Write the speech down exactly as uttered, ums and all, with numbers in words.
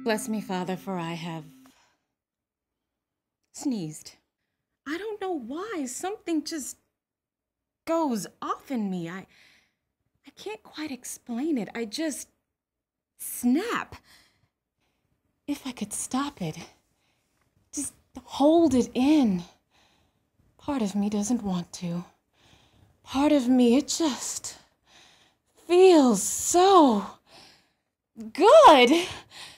bless me, Father, for I have sneezed. I don't know why. Something just goes off in me. I I can't quite explain it. I just snap. If I could stop it, just hold it in. Part of me doesn't want to. Part of me, it just feels so good.